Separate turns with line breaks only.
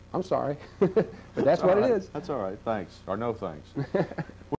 I'm sorry, but that's what it is.
That's all right. Thanks. Or no thanks.